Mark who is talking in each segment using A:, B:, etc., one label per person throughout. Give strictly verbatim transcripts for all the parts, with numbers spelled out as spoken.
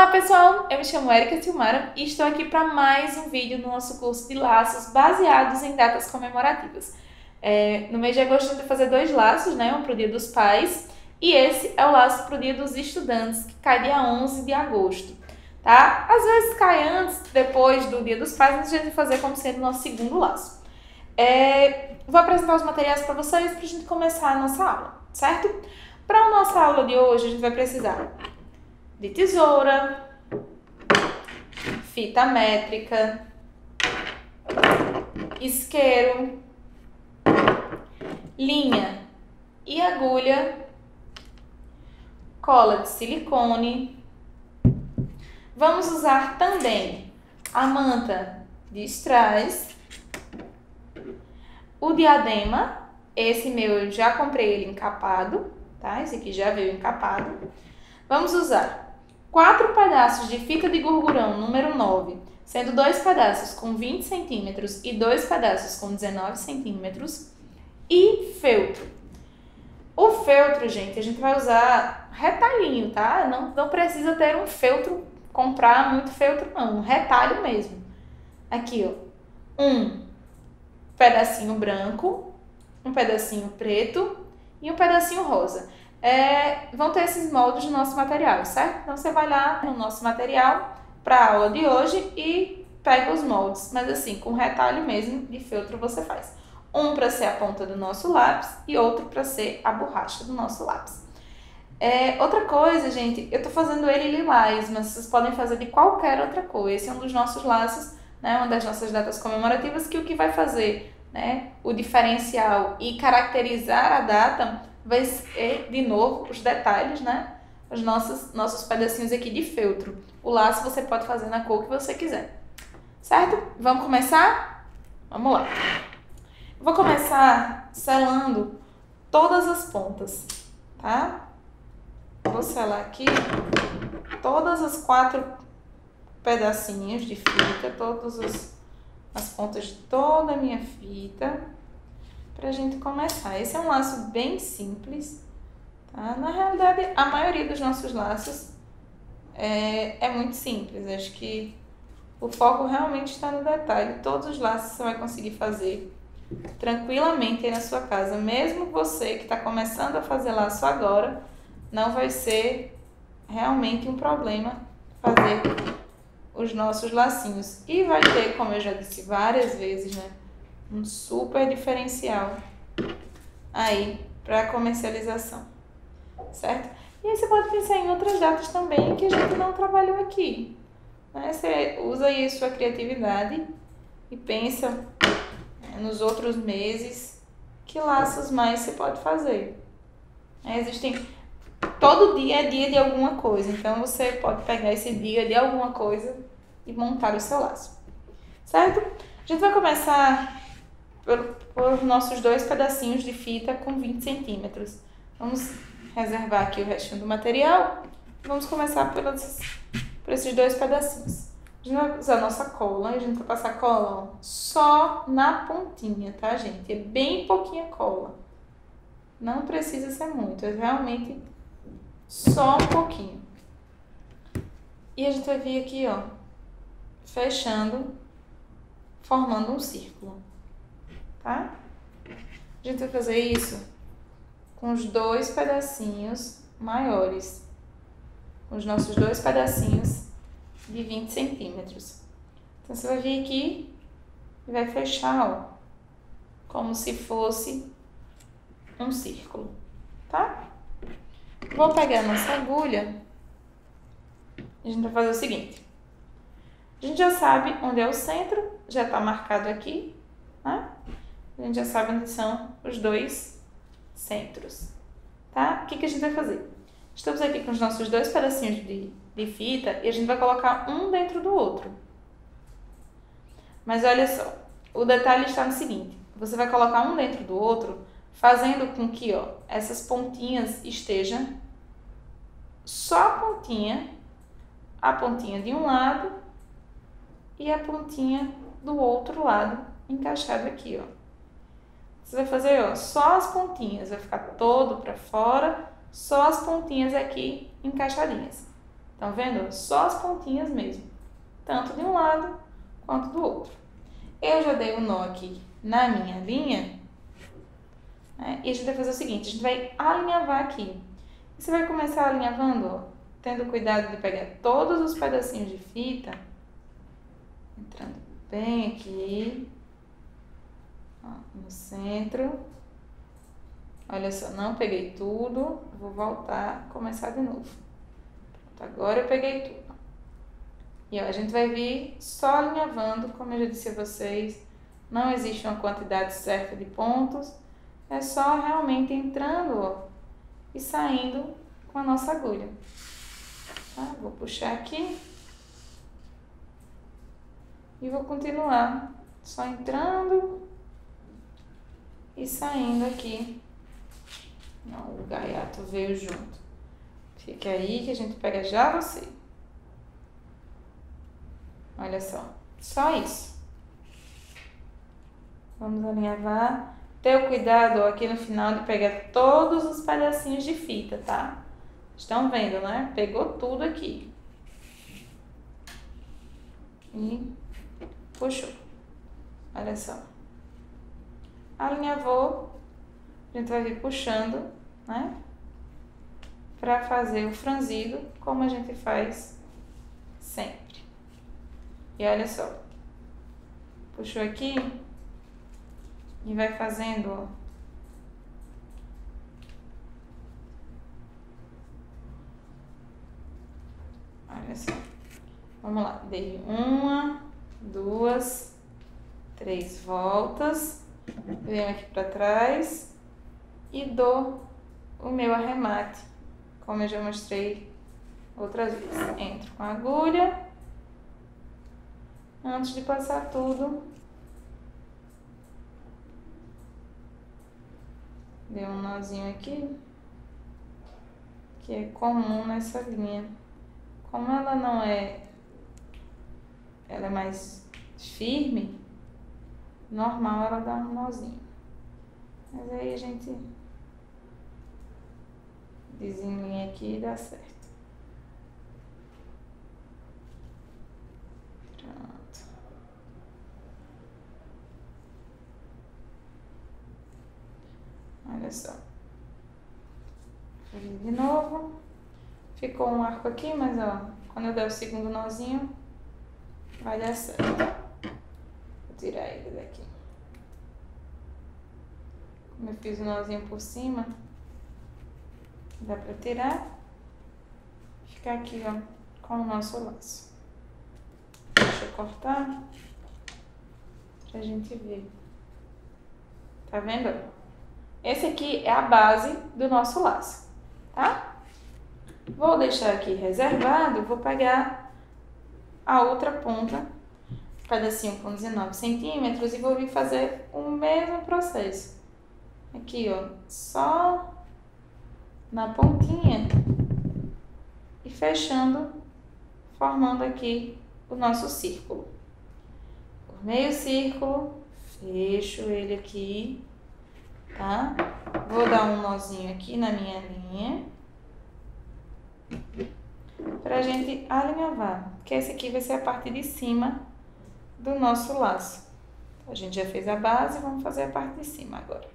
A: Olá pessoal, eu me chamo Erika Silmara e estou aqui para mais um vídeo no nosso curso de laços baseados em datas comemorativas. É, no mês de agosto a gente vai fazer dois laços, né? Um para o Dia dos Pais e esse é o laço para o Dia dos Estudantes, que cai dia onze de agosto, tá? Às vezes cai antes, depois do Dia dos Pais, mas a gente vai fazer como sendo o nosso segundo laço. É, vou apresentar os materiais para vocês para a gente começar a nossa aula, certo? Para a nossa aula de hoje a gente vai precisar de tesoura, fita métrica, isqueiro, linha e agulha, cola de silicone. Vamos usar também a manta de strass, o diadema, esse meu eu já comprei ele encapado, tá? Esse aqui já veio encapado. Vamos usar quatro pedaços de fita de gorgurão número nove, sendo dois pedaços com vinte centímetros e dois pedaços com dezenove centímetros, e feltro. O feltro, gente, a gente vai usar retalhinho, tá? Não, não precisa ter um feltro, comprar muito feltro não, um retalho mesmo. Aqui, ó, um pedacinho branco, um pedacinho preto e um pedacinho rosa. É, vão ter esses moldes no nosso material, certo? Então você vai lá no nosso material para a aula de hoje e pega os moldes, mas assim, com retalho mesmo de feltro você faz. Um para ser a ponta do nosso lápis e outro para ser a borracha do nosso lápis. É, outra coisa, gente, eu tô fazendo ele lilás, mas vocês podem fazer de qualquer outra cor. Esse é um dos nossos laços, né, uma das nossas datas comemorativas, que o que vai fazer, né, o diferencial e caracterizar a data vai ser, de novo, os detalhes, né? Os nossos, nossos pedacinhos aqui de feltro. O laço você pode fazer na cor que você quiser. Certo? Vamos começar? Vamos lá. Vou começar selando todas as pontas, tá? Vou selar aqui todas as quatro pedacinhos de fita, todas as, as pontas de toda a minha fita, pra gente começar. Esse é um laço bem simples, tá? Na realidade, a maioria dos nossos laços é, é muito simples. Acho que o foco realmente está no detalhe. Todos os laços você vai conseguir fazer tranquilamente aí na sua casa. Mesmo você que está começando a fazer laço agora, não vai ser realmente um problema fazer os nossos lacinhos. E vai ter, como eu já disse várias vezes, né, um super diferencial aí para comercialização, certo? E aí você pode pensar em outras datas também que a gente não trabalhou aqui, né? Você usa aí a sua criatividade e pensa, né, nos outros meses que laços mais você pode fazer. É, existem, todo dia é dia de alguma coisa, então você pode pegar esse dia de alguma coisa e montar o seu laço, certo? A gente vai começar por, por nossos dois pedacinhos de fita com vinte centímetros. Vamos reservar aqui o restinho do material. Vamos começar pelos, por esses dois pedacinhos. A gente vai usar a nossa cola, a gente vai passar cola, ó, só na pontinha, tá, gente? É bem pouquinha cola. Não precisa ser muito, é realmente só um pouquinho. E a gente vai vir aqui, ó, fechando, formando um círculo. Tá? A gente vai fazer isso com os dois pedacinhos maiores, com os nossos dois pedacinhos de vinte centímetros. Então você vai vir aqui e vai fechar, ó, como se fosse um círculo, tá? Vou pegar a nossa agulha e a gente vai fazer o seguinte. A gente já sabe onde é o centro, já está marcado aqui, né? A gente já sabe onde são os dois centros, tá? O que que a gente vai fazer? Estamos aqui com os nossos dois pedacinhos de, de fita e a gente vai colocar um dentro do outro. Mas olha só, o detalhe está no seguinte, você vai colocar um dentro do outro, fazendo com que, ó, essas pontinhas estejam só a pontinha, a pontinha de um lado e a pontinha do outro lado encaixado aqui, ó. Você vai fazer, ó, só as pontinhas, vai ficar todo para fora, só as pontinhas aqui encaixadinhas. Estão vendo? Só as pontinhas mesmo. Tanto de um lado quanto do outro. Eu já dei um nó aqui na minha linha. Né? E a gente vai fazer o seguinte, a gente vai alinhavar aqui. Você vai começar alinhavando, ó, tendo cuidado de pegar todos os pedacinhos de fita. Entrando bem aqui. Ó, no centro. Olha só, não peguei tudo. Vou voltar, começar de novo. Pronto, agora eu peguei tudo. E ó, a gente vai vir só alinhavando, como eu já disse a vocês. Não existe uma quantidade certa de pontos. É só realmente entrando, ó, e saindo com a nossa agulha. Tá? Vou puxar aqui. E vou continuar só entrando e saindo aqui. Não, o gaiato veio junto. Fica aí que a gente pega já você. Olha só, só isso. Vamos alinhavar. Ter o cuidado ó, aqui no final de pegar todos os pedacinhos de fita, tá? Estão vendo, né? Pegou tudo aqui. E puxou. Olha só. Alinhavou. A gente vai vir puxando, né? Pra fazer o franzido, como a gente faz sempre. E olha só. Puxou aqui. E vai fazendo, ó. Olha só. Vamos lá. Dei uma, duas, três voltas. Venho aqui pra trás. E dou o meu arremate. Como eu já mostrei outras vezes. Entro com a agulha. Antes de passar tudo. Dei um nozinho aqui, que é comum nessa linha. Como ela não é, ela é mais firme, normal ela dá um nozinho. Mas aí a gente desenlinha aqui e dá certo. Pronto. Olha só. Fiz de novo. Ficou um arco aqui, mas ó, quando eu der o segundo nozinho, vai dar certo. Vou tirar ele daqui. Como eu fiz o nozinho por cima, dá pra tirar. Ficar aqui, ó, com o nosso laço. Deixa eu cortar pra gente ver. Tá vendo? Esse aqui é a base do nosso laço, tá? Vou deixar aqui reservado, vou pegar a outra ponta, pedacinho com dezenove centímetros, e vou vir fazer o mesmo processo. Aqui, ó, só na pontinha e fechando, formando aqui o nosso círculo. Por meio círculo, fecho ele aqui. Tá? Vou dar um nozinho aqui na minha linha. Pra gente alinhavar. Que esse aqui vai ser a parte de cima do nosso laço. A gente já fez a base, vamos fazer a parte de cima agora.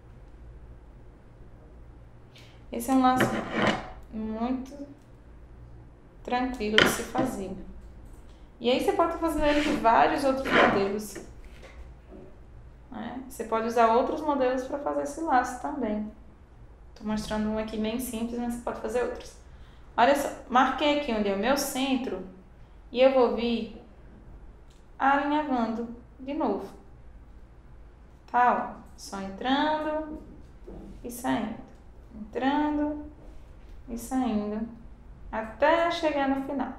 A: Esse é um laço muito tranquilo de se fazer. E aí você pode fazer ele de vários outros modelos. Você pode usar outros modelos para fazer esse laço também. Tô mostrando um aqui bem simples, mas você pode fazer outros. Olha só, marquei aqui onde é o meu centro e eu vou vir alinhavando de novo. Tá, ó, só entrando e saindo. Entrando e saindo até chegar no final.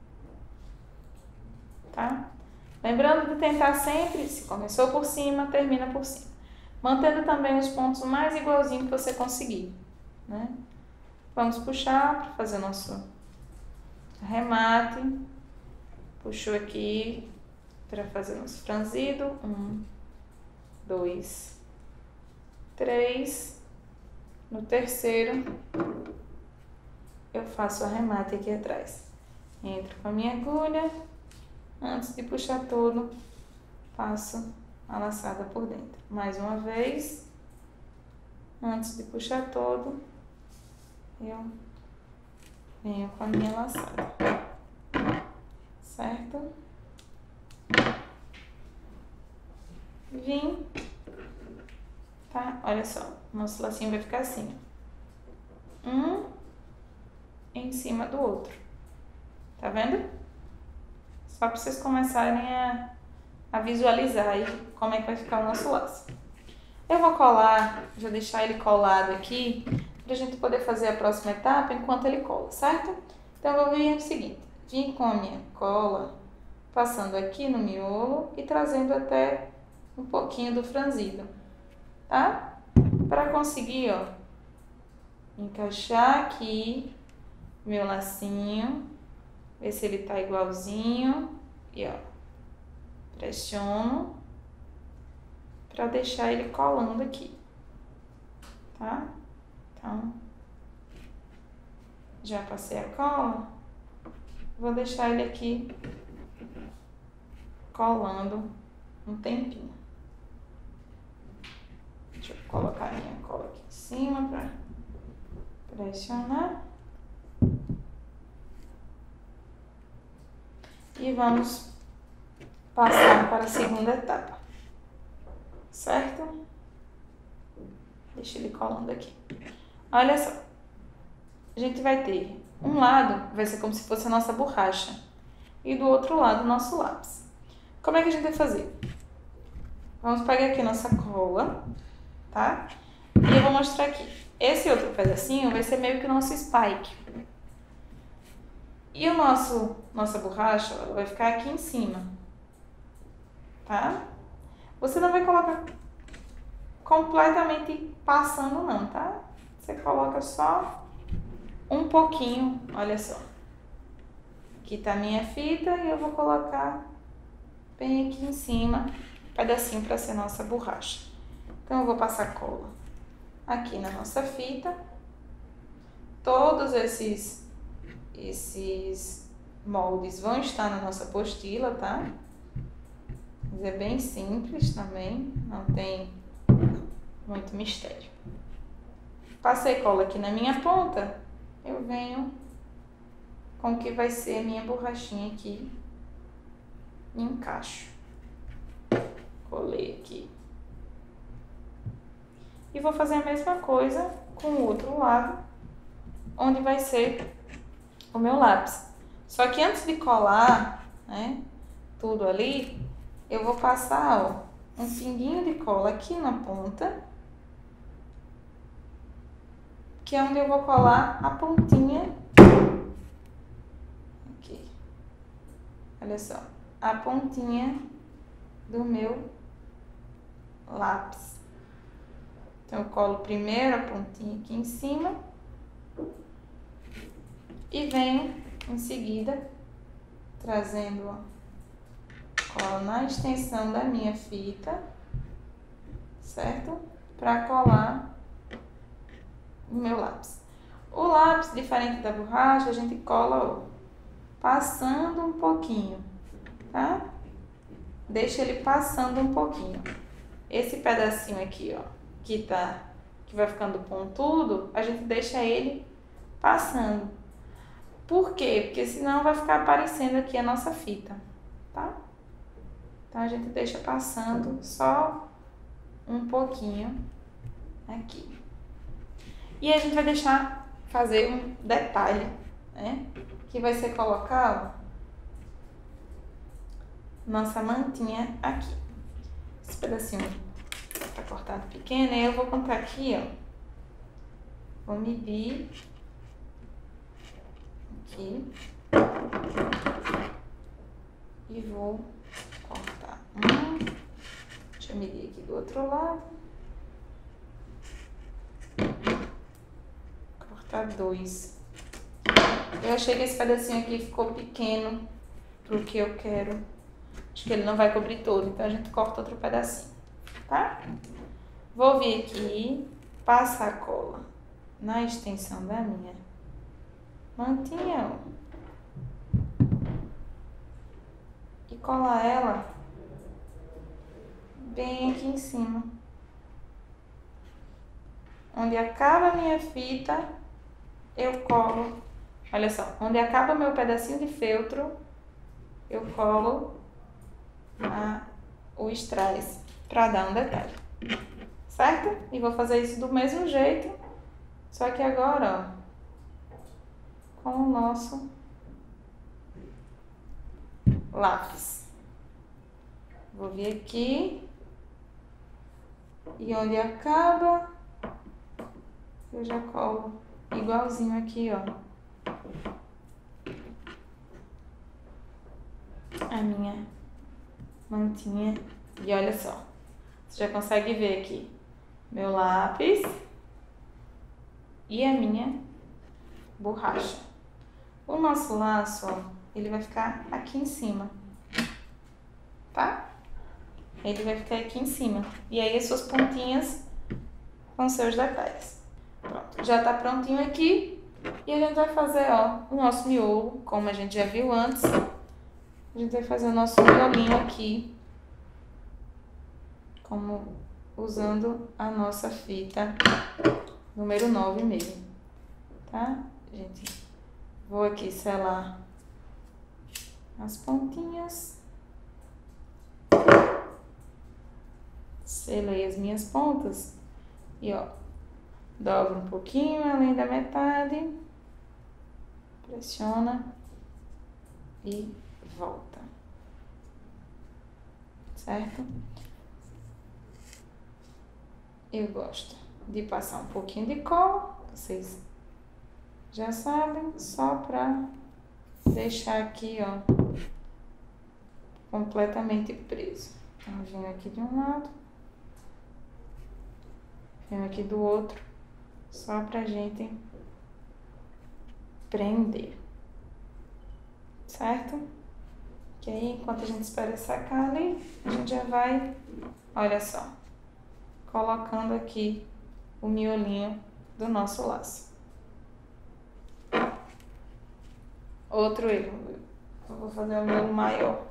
A: Tá? Lembrando de tentar sempre, se começou por cima, termina por cima. Mantendo também os pontos o mais igualzinho que você conseguir, né? Vamos puxar para fazer o nosso arremate. Puxou aqui para fazer o nosso franzido. Um, dois, três. No terceiro, eu faço o arremate aqui atrás. Entro com a minha agulha, antes de puxar todo, passo a laçada por dentro. Mais uma vez, antes de puxar todo, eu venho com a minha laçada, certo? Vim, tá? Olha só, nosso lacinho vai ficar assim, um em cima do outro, tá vendo? Só para vocês começarem a, a visualizar aí como é que vai ficar o nosso laço. Eu vou colar, já deixar ele colado aqui, pra gente poder fazer a próxima etapa enquanto ele cola, certo? Então, eu vou vir o seguinte, vim com a minha cola, passando aqui no miolo e trazendo até um pouquinho do franzido, tá? Para conseguir, ó, encaixar aqui meu lacinho, ver se ele tá igualzinho e, ó, pressiono para deixar ele colando aqui, tá? Então, já passei a cola, vou deixar ele aqui colando um tempinho. Deixa eu colocar a minha cola aqui em cima para pressionar. E vamos passar para a segunda etapa, certo? Deixa ele colando aqui. Olha só, a gente vai ter um lado, vai ser como se fosse a nossa borracha, e do outro lado o nosso lápis. Como é que a gente vai fazer? Vamos pegar aqui a nossa cola, tá? E eu vou mostrar aqui. Esse outro pedacinho vai ser meio que o nosso spike. E o nosso, nossa borracha, ela vai ficar aqui em cima, tá? Você não vai colocar completamente passando não, tá? Você coloca só um pouquinho, olha só. Aqui tá a minha fita e eu vou colocar bem aqui em cima, um pedacinho para ser nossa borracha. Então, eu vou passar cola aqui na nossa fita. Todos esses, esses moldes vão estar na nossa apostila, tá? Mas é bem simples também, não tem muito mistério. Passei cola aqui na minha ponta, eu venho com o que vai ser a minha borrachinha aqui e encaixo. Colei aqui. E vou fazer a mesma coisa com o outro lado, onde vai ser o meu lápis. Só que antes de colar, né, tudo ali, eu vou passar, ó, um pinguinho de cola aqui na ponta, que é onde eu vou colar a pontinha. Aqui. Olha só, a pontinha do meu lápis. Então, eu colo primeiro a pontinha aqui em cima e venho em seguida trazendo a cola na extensão da minha fita, certo? Para colar o meu lápis. O lápis, diferente da borracha, a gente cola, ó, passando um pouquinho, tá? Deixa ele passando um pouquinho. Esse pedacinho aqui, ó, que tá, que vai ficando pontudo, a gente deixa ele passando. Por quê? Porque senão vai ficar aparecendo aqui a nossa fita, tá? Então, a gente deixa passando só um pouquinho aqui. E a gente vai deixar fazer um detalhe, né? Que vai ser colocar, ó, nossa mantinha aqui. Esse pedacinho tá cortado pequeno, aí eu vou contar aqui, ó. Vou medir aqui e vou cortar um. Deixa eu medir aqui do outro lado. Cortar dois. Eu achei que esse pedacinho aqui ficou pequeno pro que eu quero. Acho que ele não vai cobrir todo, então a gente corta outro pedacinho, tá? Vou vir aqui, passar a cola na extensão da minha mantinha, ó. e colar ela bem aqui em cima. Onde acaba a minha fita, eu colo. Olha só, onde acaba meu pedacinho de feltro, eu colo a, o strass para dar um detalhe. Certo? E vou fazer isso do mesmo jeito, só que agora, ó, com o nosso lápis. Vou vir aqui e onde acaba, eu já colo igualzinho aqui, ó, a minha mantinha. E olha só, você já consegue ver aqui meu lápis e a minha borracha. O nosso laço, ó, ele vai ficar aqui em cima, tá? Ele vai ficar aqui em cima. E aí as suas pontinhas vão ser os detalhes. Pronto, já tá prontinho aqui. E a gente vai fazer, ó, o nosso miolo, como a gente já viu antes. A gente vai fazer o nosso miolinho aqui, como usando a nossa fita número nove mesmo, tá? Gente, vou aqui selar as pontinhas. Selei as minhas pontas e, ó, dobro um pouquinho além da metade, pressiona e volta, certo? Eu gosto de passar um pouquinho de cola, vocês já sabem, só pra deixar aqui, ó, completamente preso. Então, venho aqui de um lado, venho aqui do outro, só pra gente prender, certo? Que aí, enquanto a gente espera secar ali, a gente já vai, olha só, colocando aqui o miolinho do nosso laço. Outro erro, eu vou fazer o miolo maior,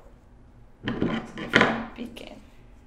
A: pequeno.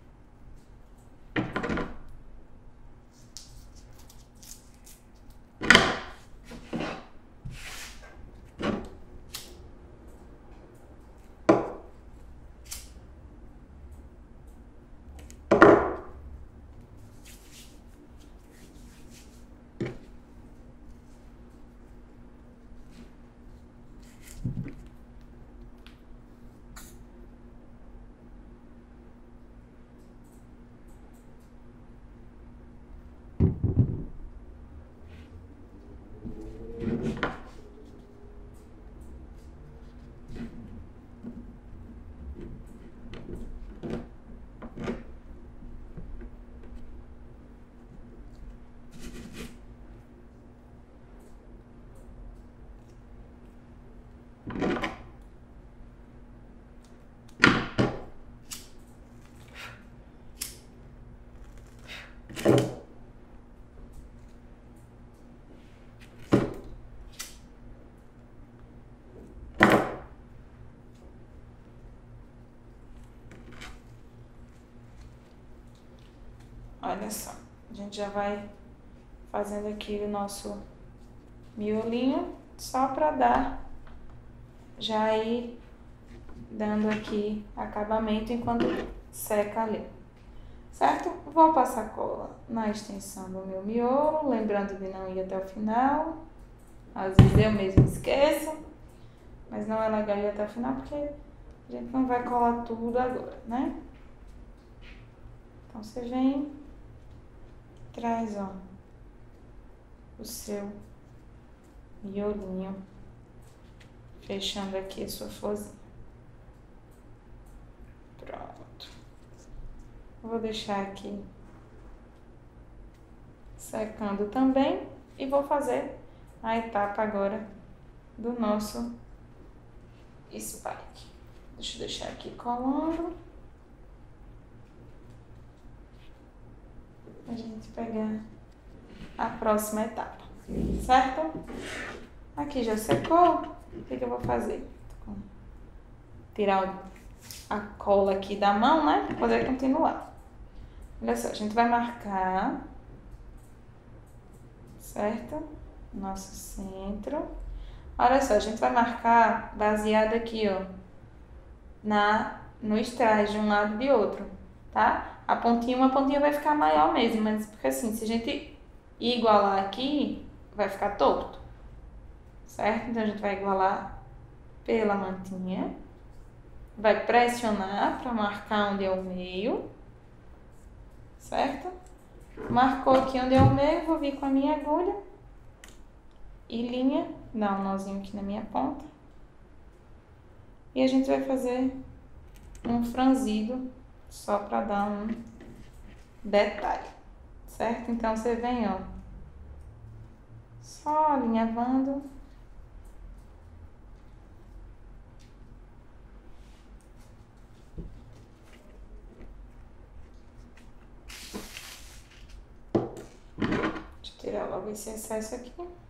A: Olha só, a gente já vai fazendo aqui o nosso miolinho, só para dar, já ir dando aqui acabamento enquanto seca ali, certo? Vou passar cola na extensão do meu miolo, lembrando de não ir até o final, às vezes eu mesmo esqueço, mas não é legal ir até o final porque a gente não vai colar tudo agora, né? Então você vem, traz, ó, o seu miolinho, fechando aqui a sua florzinha. Pronto. Vou deixar aqui secando também e vou fazer a etapa agora do nosso spike. Deixa eu deixar aqui colando. A gente pegar a próxima etapa, certo? Aqui já secou, o que, que eu vou fazer? Vou tirar a cola aqui da mão, né? Para poder continuar. Olha só, a gente vai marcar, certo? Nosso centro. Olha só, a gente vai marcar baseado aqui, ó, na, no strass de um lado e de outro, tá? A pontinha, uma pontinha vai ficar maior mesmo, mas porque assim, se a gente igualar aqui, vai ficar torto, certo? Então a gente vai igualar pela mantinha, vai pressionar para marcar onde é o meio, certo? Marcou aqui onde é o meio, vou vir com a minha agulha e linha, dar um nozinho aqui na minha ponta. E a gente vai fazer um franzido só para dar um detalhe, certo? Então você vem, ó, só alinhavando. Deixa eu tirar logo esse excesso aqui.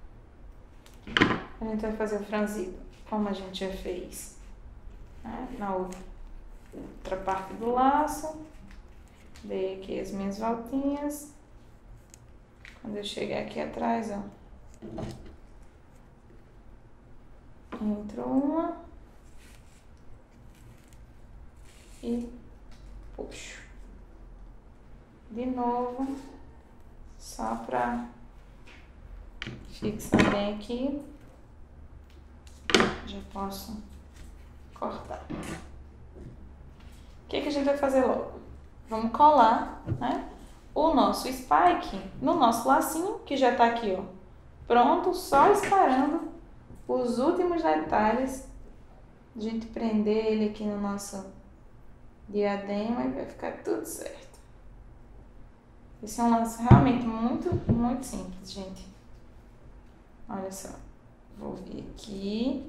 A: A gente vai fazer o franzido, como a gente já fez, né? Na outra, outra parte do laço. Dei aqui as minhas voltinhas. Quando eu chegar aqui atrás, ó, entro uma e puxo de novo, só pra fixar bem aqui. Já posso cortar. O que que a gente vai fazer logo? Vamos colar, né, o nosso spike no nosso lacinho, que já tá aqui, ó, pronto, só esperando os últimos detalhes, a gente prender ele aqui no nosso diadema e vai ficar tudo certo. Esse é um laço realmente muito, muito simples, gente. Olha só, vou vir aqui,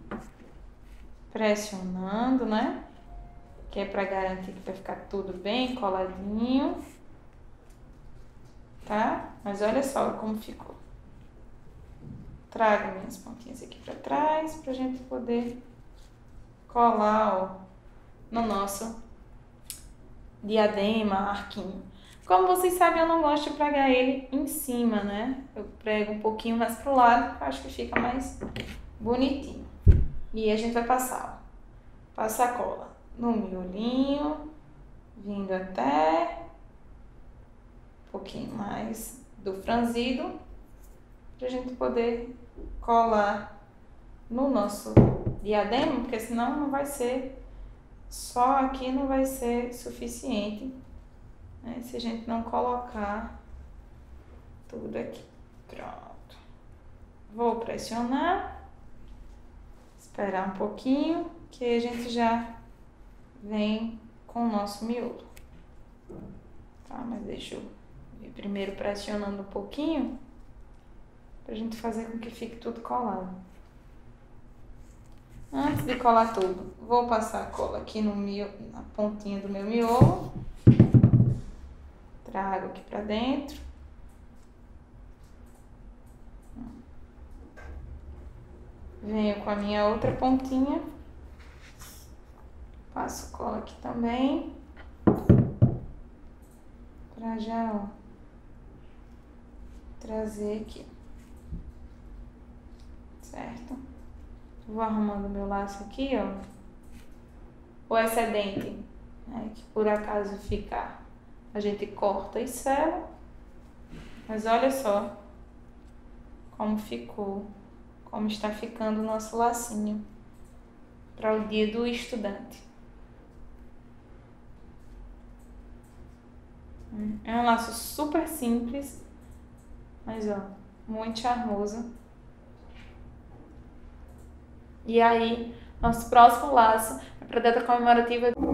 A: pressionando, né? Que é pra garantir que vai ficar tudo bem coladinho, tá? Mas olha só como ficou. Trago minhas pontinhas aqui pra trás, pra gente poder colar, ó, no nosso diadema, arquinho. Como vocês sabem, eu não gosto de pregar ele em cima, né? Eu prego um pouquinho mais pro lado, que eu acho que fica mais bonitinho. E a gente vai passar, ó, passa a cola no miolinho, vindo até um pouquinho mais do franzido, pra gente poder colar no nosso diadema, porque senão não vai ser, só aqui não vai ser suficiente, né, se a gente não colocar tudo aqui. Pronto. Vou pressionar, esperar um pouquinho, que a gente já vem com o nosso miolo. Tá, mas deixa eu ir primeiro pressionando um pouquinho, pra gente fazer com que fique tudo colado. Antes de colar tudo, vou passar a cola aqui no miolo, na pontinha do meu miolo. Trago aqui pra dentro. Venho com a minha outra pontinha. Passo cola aqui também. Pra já, ó, trazer aqui. Certo? Vou arrumando meu laço aqui, ó. O excedente, né, que por acaso ficar, a gente corta e sela. Mas olha só como ficou, como está ficando o nosso lacinho para o dia do estudante. É um laço super simples, mas ó, muito charmoso. E aí, nosso próximo laço é para a data comemorativa